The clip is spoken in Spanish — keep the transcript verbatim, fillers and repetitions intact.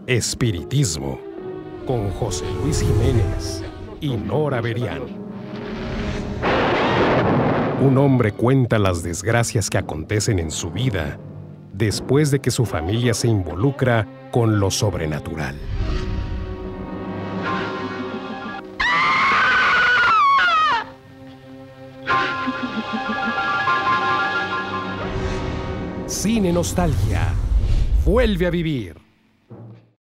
Espiritismo, con José Luis Jiménez y Nora Berián. Un hombre cuenta las desgracias que acontecen en su vida después de que su familia se involucra con lo sobrenatural. Cine Nostalgia. Vuelve a vivir.